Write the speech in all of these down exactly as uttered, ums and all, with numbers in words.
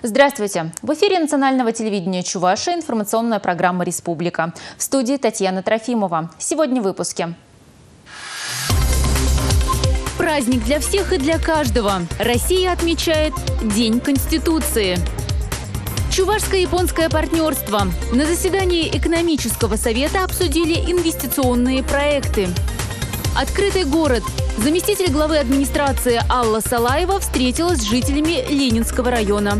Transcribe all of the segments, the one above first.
Здравствуйте! В эфире национального телевидения Чувашии информационная программа «Республика». В студии Татьяна Трофимова. Сегодня в выпуске. Праздник для всех и для каждого. Россия отмечает День Конституции. Чувашско-японское партнерство. На заседании экономического совета обсудили инвестиционные проекты. Открытый город. Заместитель главы администрации Алла Салаева встретилась с жителями Ленинского района.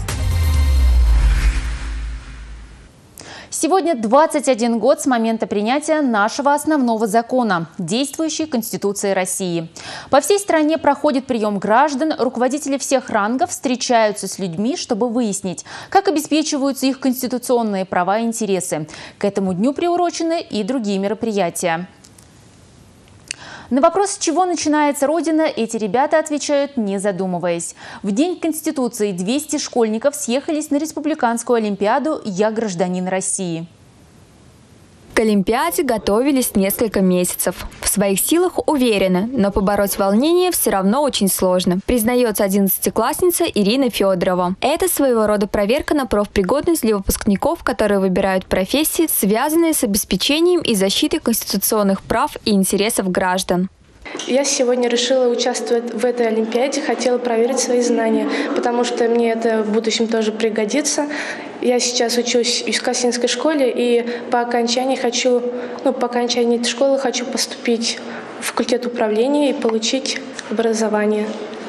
Сегодня двадцать один год с момента принятия нашего основного закона – действующей Конституции России. По всей стране проходит прием граждан, руководители всех рангов встречаются с людьми, чтобы выяснить, как обеспечиваются их конституционные права и интересы. К этому дню приурочены и другие мероприятия. На вопрос, с чего начинается Родина, эти ребята отвечают, не задумываясь. В День Конституции двести школьников съехались на республиканскую олимпиаду «Я гражданин России». К олимпиаде готовились несколько месяцев. В своих силах уверены, но побороть волнение все равно очень сложно, признается одиннадцатиклассница Ирина Федорова. Это своего рода проверка на профпригодность для выпускников, которые выбирают профессии, связанные с обеспечением и защитой конституционных прав и интересов граждан. Я сегодня решила участвовать в этой олимпиаде, хотела проверить свои знания, потому что мне это в будущем тоже пригодится. Я сейчас учусь в Юскасинской школе и по окончании хочу, ну, по окончании этой школы хочу поступить в факультет управления и получить образование,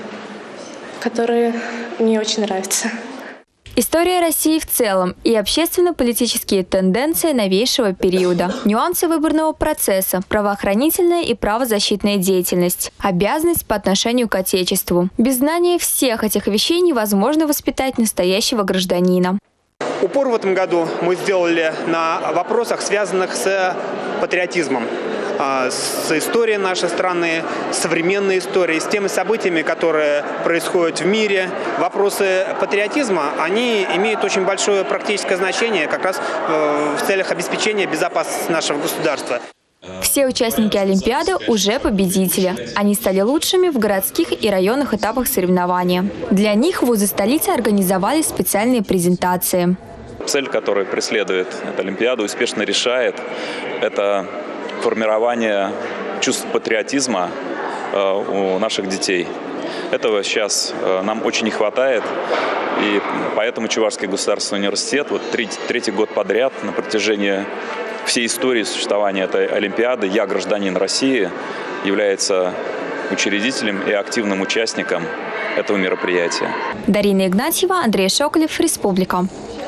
которое мне очень нравится. История России в целом и общественно-политические тенденции новейшего периода, нюансы выборного процесса, правоохранительная и правозащитная деятельность, обязанность по отношению к Отечеству. Без знания всех этих вещей невозможно воспитать настоящего гражданина. Упор в этом году мы сделали на вопросах, связанных с патриотизмом, с историей нашей страны, современной историей, с теми событиями, которые происходят в мире. Вопросы патриотизма, они имеют очень большое практическое значение как раз в целях обеспечения безопасности нашего государства. Все участники Олимпиады уже победители. Они стали лучшими в городских и районных этапах соревнования. Для них вузы столицы организовали специальные презентации. Цель, которую преследует эта Олимпиада, успешно решает, это формирование чувства патриотизма у наших детей. Этого сейчас нам очень не хватает, и поэтому Чувашский государственный университет вот третий, третий год подряд на протяжении всей истории существования этой Олимпиады «Я гражданин России» является учредителем и активным участником этого мероприятия. Дарина Игнатьева, Андрей Шоколев, Республика.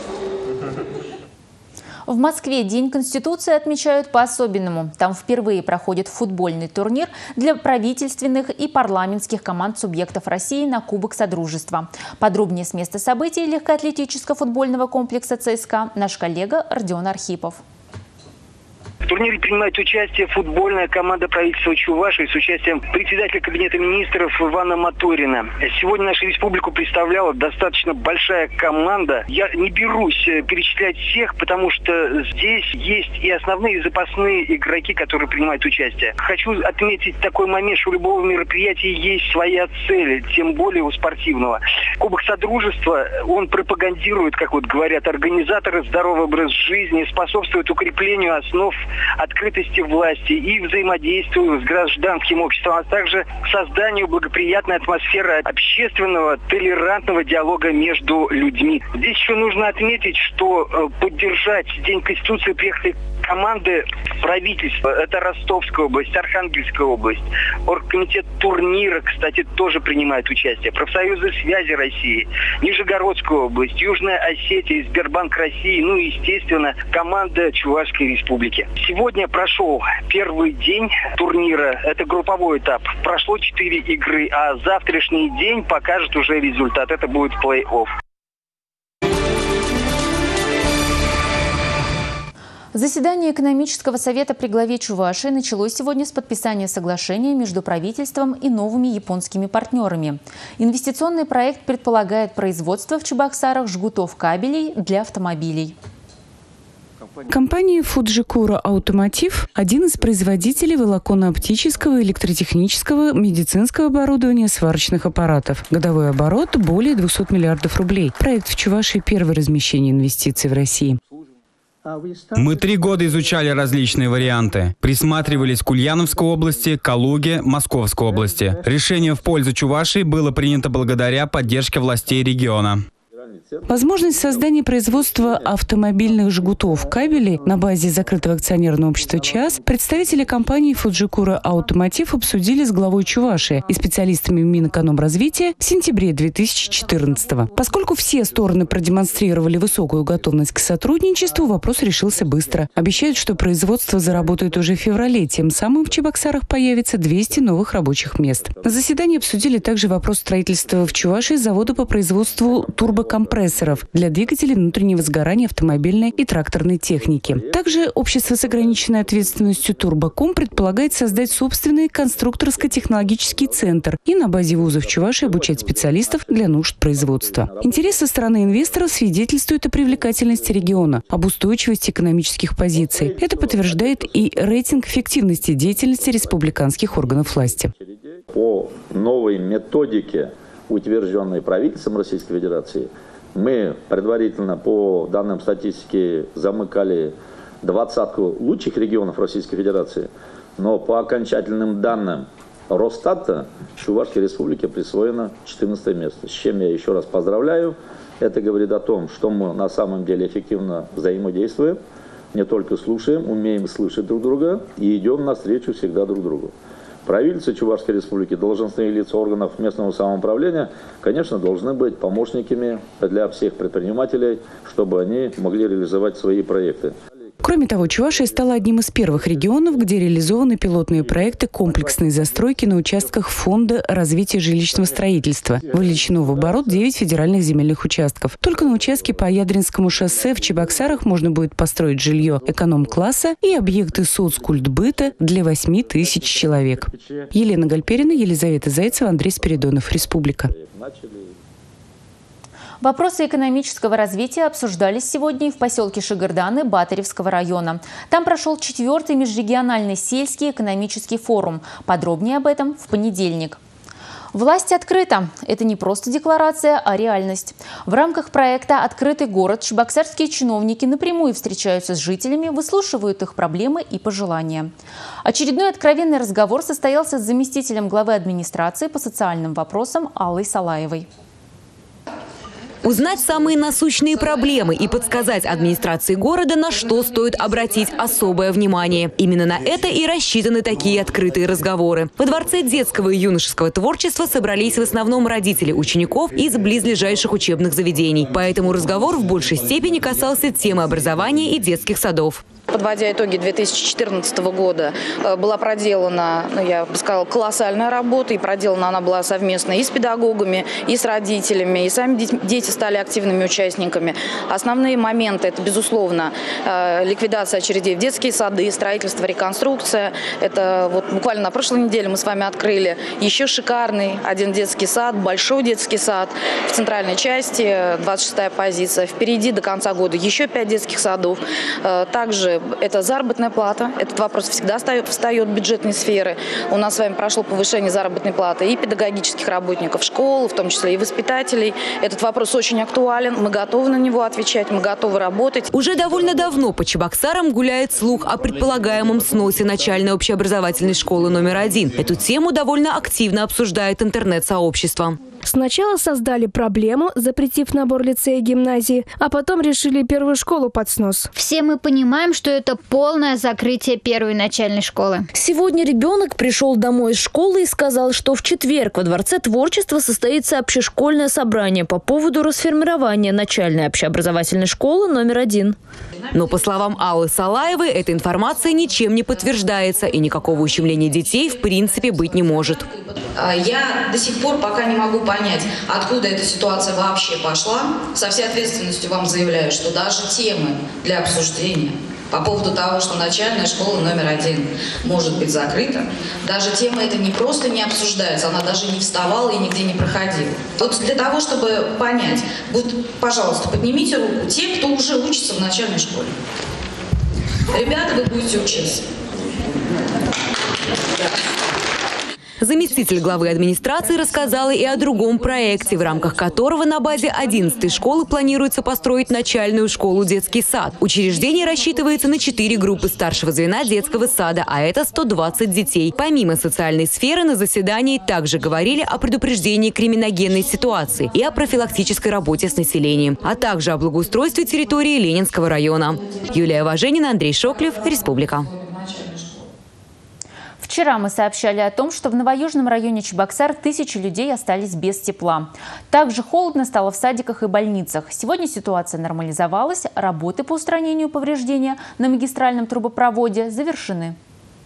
В Москве День Конституции отмечают по-особенному. Там впервые проходит футбольный турнир для правительственных и парламентских команд субъектов России на Кубок Содружества. Подробнее с места событий легкоатлетического футбольного комплекса ЦСКА наш коллега Родион Архипов. В турнире принимает участие футбольная команда правительства Чувашии с участием председателя Кабинета министров Ивана Моторина. Сегодня нашу республику представляла достаточно большая команда. Я не берусь перечислять всех, потому что здесь есть и основные, и запасные игроки, которые принимают участие. Хочу отметить такой момент, что у любого мероприятия есть своя цель, тем более у спортивного. Кубок Содружества, он пропагандирует, как вот говорят организаторы, здоровый образ жизни, способствует укреплению основ открытости власти и взаимодействию с гражданским обществом, а также созданию благоприятной атмосферы общественного, толерантного диалога между людьми. Здесь еще нужно отметить, что поддержать День Конституции приехали команды правительства. Это Ростовская область, Архангельская область. Оргкомитет турнира, кстати, тоже принимает участие. Профсоюзы связи России, Нижегородская область, Южная Осетия, Сбербанк России, ну и, естественно, команда Чувашской Республики. Сегодня прошел первый день турнира. Это групповой этап. Прошло четыре игры, а завтрашний день покажет уже результат. Это будет плей-офф. Заседание экономического совета при главе Чувашии началось сегодня с подписания соглашения между правительством и новыми японскими партнерами. Инвестиционный проект предполагает производство в Чебоксарах жгутов кабелей для автомобилей. Компания Fujikura Automotive – один из производителей волоконно-оптического, электротехнического, медицинского оборудования, сварочных аппаратов. Годовой оборот – более двухсот миллиардов рублей. Проект в Чувашии – первое размещение инвестиций в России. Мы три года изучали различные варианты. Присматривались к Ульяновской области, Калуге, Московской области. Решение в пользу Чувашии было принято благодаря поддержке властей региона. Возможность создания производства автомобильных жгутов кабелей на базе закрытого акционерного общества ЧАС представители компании Fujikura Automotive обсудили с главой Чувашии и специалистами Минэкономразвития в сентябре две тысячи четырнадцатого. Поскольку все стороны продемонстрировали высокую готовность к сотрудничеству, вопрос решился быстро. Обещают, что производство заработает уже в феврале, тем самым в Чебоксарах появится двести новых рабочих мест. На заседании обсудили также вопрос строительства в Чувашии завода по производству турбокомпрессоров для двигателей внутреннего сгорания автомобильной и тракторной техники. Также общество с ограниченной ответственностью «Турбоком» предполагает создать собственный конструкторско-технологический центр и на базе вузов Чувашии обучать специалистов для нужд производства. Интерес со стороны инвесторов свидетельствует о привлекательности региона, об устойчивости экономических позиций. Это подтверждает и рейтинг эффективности деятельности республиканских органов власти. По новой методике, утвержденной правительством Российской Федерации, мы предварительно по данным статистики замыкали двадцатку лучших регионов Российской Федерации, но по окончательным данным Росстата Чувашской Республике присвоено четырнадцатое место, с чем я еще раз поздравляю. Это говорит о том, что мы на самом деле эффективно взаимодействуем, не только слушаем, умеем слышать друг друга и идем навстречу всегда друг другу. Правительство Чувашской Республики, должностные лица органов местного самоуправления, конечно, должны быть помощниками для всех предпринимателей, чтобы они могли реализовать свои проекты. Кроме того, Чувашия стала одним из первых регионов, где реализованы пилотные проекты комплексной застройки на участках Фонда развития жилищного строительства. Вовлечено в оборот девять федеральных земельных участков. Только на участке по Ядринскому шоссе в Чебоксарах можно будет построить жилье эконом-класса и объекты соцкультбыта для восьми тысяч человек. Елена Гальперина, Елизавета Зайцева, Андрей Спиридонов. Республика. Вопросы экономического развития обсуждались сегодня и в поселке Шигырданы Батаревского района. Там прошел четвертый межрегиональный сельский экономический форум. Подробнее об этом в понедельник. Власть открыта. Это не просто декларация, а реальность. В рамках проекта «Открытый город» чебоксарские чиновники напрямую встречаются с жителями, выслушивают их проблемы и пожелания. Очередной откровенный разговор состоялся с заместителем главы администрации по социальным вопросам Аллой Салаевой. Узнать самые насущные проблемы и подсказать администрации города, на что стоит обратить особое внимание. Именно на это и рассчитаны такие открытые разговоры. Во Дворце детского и юношеского творчества собрались в основном родители учеников из близлежащих учебных заведений. Поэтому разговор в большей степени касался темы образования и детских садов. Подводя итоги две тысячи четырнадцатого года, была проделана, ну, я бы сказала, колоссальная работа. И проделана она была совместно и с педагогами, и с родителями. И сами дети стали активными участниками. Основные моменты – это, безусловно, ликвидация очередей в детские сады, строительство, реконструкция. Это вот буквально на прошлой неделе мы с вами открыли еще шикарный один детский сад, большой детский сад в центральной части, двадцать шестая позиция. Впереди до конца года еще пять детских садов. Также это заработная плата. Этот вопрос всегда встает, встает в бюджетной сферы. У нас с вами прошло повышение заработной платы и педагогических работников школ, в том числе и воспитателей. Этот вопрос очень актуален. Мы готовы на него отвечать, мы готовы работать. Уже довольно давно по Чебоксарам гуляет слух о предполагаемом сносе начальной общеобразовательной школы номер один. Эту тему довольно активно обсуждает интернет-сообщество. Сначала создали проблему, запретив набор лицея и гимназии, а потом решили первую школу под снос. Все мы понимаем, что это полное закрытие первой начальной школы. Сегодня ребенок пришел домой из школы и сказал, что в четверг во Дворце творчества состоится общешкольное собрание по поводу расформирования начальной общеобразовательной школы номер один. Но, по словам Аллы Салаевой, эта информация ничем не подтверждается и никакого ущемления детей в принципе быть не может. Я до сих пор пока не могу понять, откуда эта ситуация вообще пошла. Со всей ответственностью вам заявляю, что даже темы для обсуждения по поводу того, что начальная школа номер один может быть закрыта, даже тема эта не просто не обсуждается, она даже не вставала и нигде не проходила. Вот для того, чтобы понять, вот, пожалуйста, поднимите руку те, кто уже учится в начальной школе. Ребята, вы будете учиться. Заместитель главы администрации рассказала и о другом проекте, в рамках которого на базе одиннадцатой школы планируется построить начальную школу-детский сад. Учреждение рассчитывается на четыре группы старшего звена детского сада, а это сто двадцать детей. Помимо социальной сферы, на заседании также говорили о предупреждении криминогенной ситуации и о профилактической работе с населением, а также о благоустройстве территории Ленинского района. Юлия Важенина, Андрей Шоклев, Республика. Вчера мы сообщали о том, что в новоюжном районе Чебоксар тысячи людей остались без тепла. Также холодно стало в садиках и больницах. Сегодня ситуация нормализовалась, работы по устранению повреждения на магистральном трубопроводе завершены.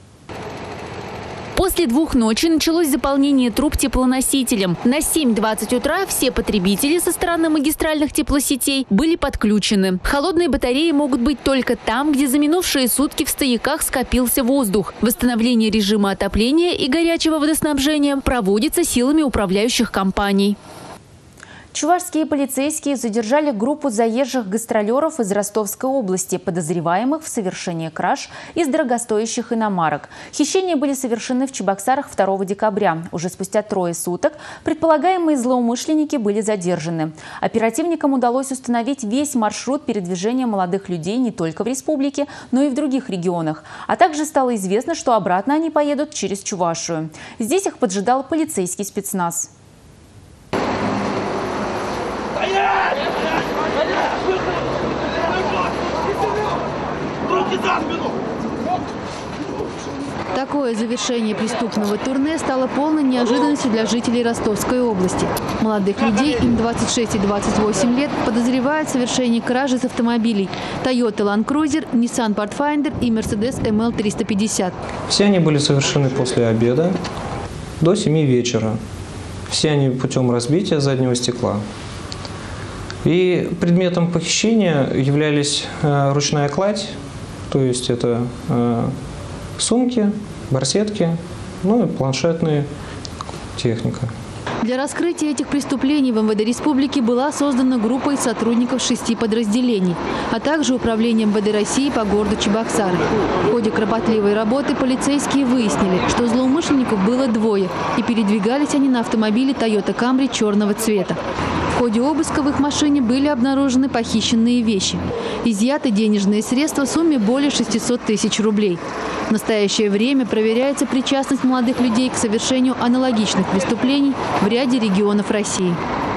После двух ночи началось заполнение труб теплоносителем. На семь двадцать утра все потребители со стороны магистральных теплосетей были подключены. Холодные батареи могут быть только там, где за минувшие сутки в стояках скопился воздух. Восстановление режима отопления и горячего водоснабжения проводится силами управляющих компаний. Чувашские полицейские задержали группу заезжих гастролеров из Ростовской области, подозреваемых в совершении краж из дорогостоящих иномарок. Хищения были совершены в Чебоксарах второго декабря. Уже спустя трое суток предполагаемые злоумышленники были задержаны. Оперативникам удалось установить весь маршрут передвижения молодых людей не только в республике, но и в других регионах. А также стало известно, что обратно они поедут через Чувашию. Здесь их поджидал полицейский спецназ. Такое завершение преступного турне стало полной неожиданностью для жителей Ростовской области. Молодых людей, им двадцать шесть и двадцать восемь лет, подозревают в совершении кражи из автомобилей Toyota Land Cruiser, Nissan Pathfinder и Mercedes эм эл триста пятьдесят. Все они были совершены после обеда до семи вечера. Все они путем разбития заднего стекла. И предметом похищения являлись э, ручная кладь, то есть это э, сумки, барсетки, ну и планшетная техника. Для раскрытия этих преступлений в эм вэ дэ республики была создана группа из сотрудников шести подразделений, а также управлением эм вэ дэ России по городу Чебоксары. В ходе кропотливой работы полицейские выяснили, что злоумышленников было двое, и передвигались они на автомобиле Toyota Camry черного цвета. В ходе обыска в их машине были обнаружены похищенные вещи. Изъяты денежные средства в сумме более шестисот тысяч рублей. В настоящее время проверяется причастность молодых людей к совершению аналогичных преступлений в ряде регионов России.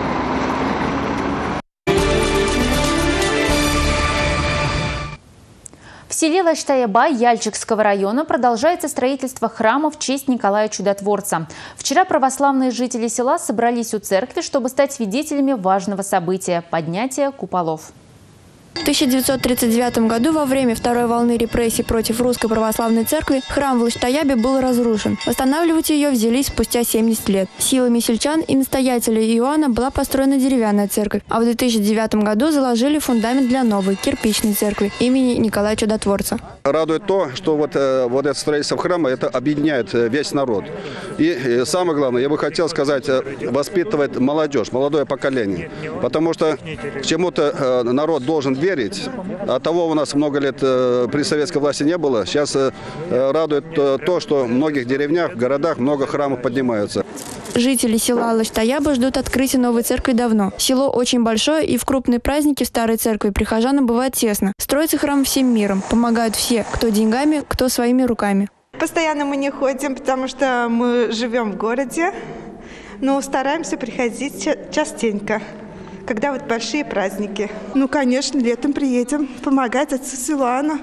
В селе Лаштаяба Яльчикского района продолжается строительство храма в честь Николая Чудотворца. Вчера православные жители села собрались у церкви, чтобы стать свидетелями важного события – поднятия куполов. В тысяча девятьсот тридцать девятом году во время второй волны репрессий против Русской Православной Церкви храм в Лаштаябе был разрушен. Восстанавливать ее взялись спустя семьдесят лет. Силами сельчан и настоятеля Иоанна была построена деревянная церковь, а в две тысячи девятом году заложили фундамент для новой кирпичной церкви имени Николая Чудотворца. Радует то, что вот, вот это строительство храма это объединяет весь народ. И самое главное, я бы хотел сказать, воспитывает молодежь, молодое поколение. Потому что к чему-то народ должен верить. А того у нас много лет при советской власти не было. Сейчас радует то, что в многих деревнях, в городах много храмов поднимаются. Жители села Лаштаяба ждут открытия новой церкви давно. Село очень большое, и в крупные праздники в старой церкви прихожанам бывает тесно. Строится храм всем миром. Помогают все, кто деньгами, кто своими руками. Постоянно мы не ходим, потому что мы живем в городе, но стараемся приходить частенько, когда вот большие праздники. Ну, конечно, летом приедем помогать отцу Силуану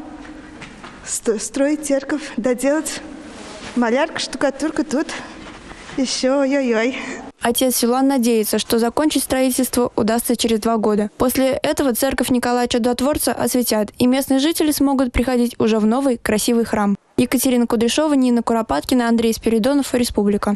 строить церковь, доделать малярка, штукатурка тут. Еще ой-ой-ой. Отец Силуан надеется, что закончить строительство удастся через два года. После этого церковь Николая Чудотворца осветят, и местные жители смогут приходить уже в новый красивый храм. Екатерина Кудряшова, Нина Куропаткина, Андрей Спиридонов, Республика.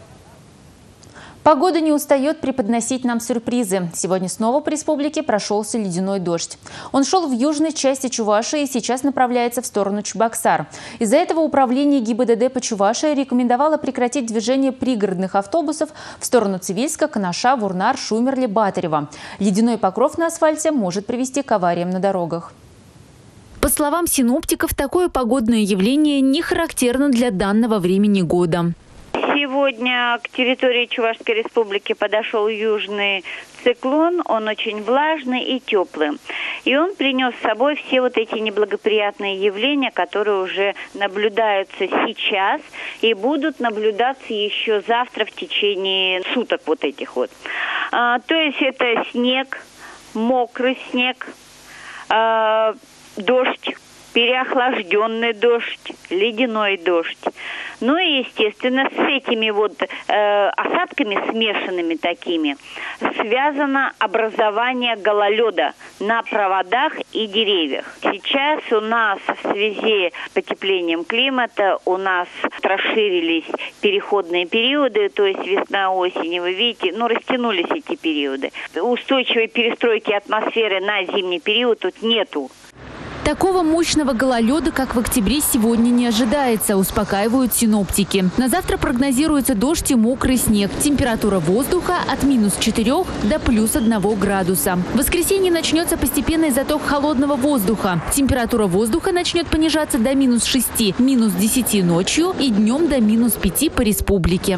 Погода не устает преподносить нам сюрпризы. Сегодня снова по республике прошелся ледяной дождь. Он шел в южной части Чувашии и сейчас направляется в сторону Чебоксар. Из-за этого управление ГИБДД по Чувашии рекомендовало прекратить движение пригородных автобусов в сторону Цивильска, Канаша, Вурнар, Шумерли, Батарева. Ледяной покров на асфальте может привести к авариям на дорогах. По словам синоптиков, такое погодное явление не характерно для данного времени года. Сегодня к территории Чувашской республики подошел южный циклон. Он очень влажный и теплый. И он принес с собой все вот эти неблагоприятные явления, которые уже наблюдаются сейчас и будут наблюдаться еще завтра в течение суток вот этих вот. А, то есть это снег, мокрый снег, а, дождь, переохлажденный дождь, ледяной дождь. Ну и, естественно, с этими вот э, осадками смешанными такими связано образование гололеда на проводах и деревьях. Сейчас у нас в связи с потеплением климата у нас расширились переходные периоды, то есть весна, осень, вы видите, ну растянулись эти периоды. Устойчивой перестройки атмосферы на зимний период тут нету. Такого мощного гололеда, как в октябре, сегодня не ожидается, успокаивают синоптики. На завтра прогнозируется дождь и мокрый снег. Температура воздуха от минус четырёх до плюс одного градуса. В воскресенье начнется постепенный заток холодного воздуха. Температура воздуха начнет понижаться до минус шести, минус десяти ночью и днем до минус пяти по республике.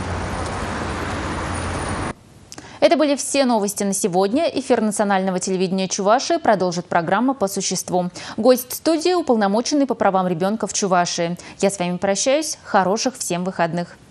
Это были все новости на сегодня. Эфир национального телевидения Чувашии продолжит программа «По существу». Гость студии – уполномоченный по правам ребенка в Чувашии. Я с вами прощаюсь. Хороших всем выходных.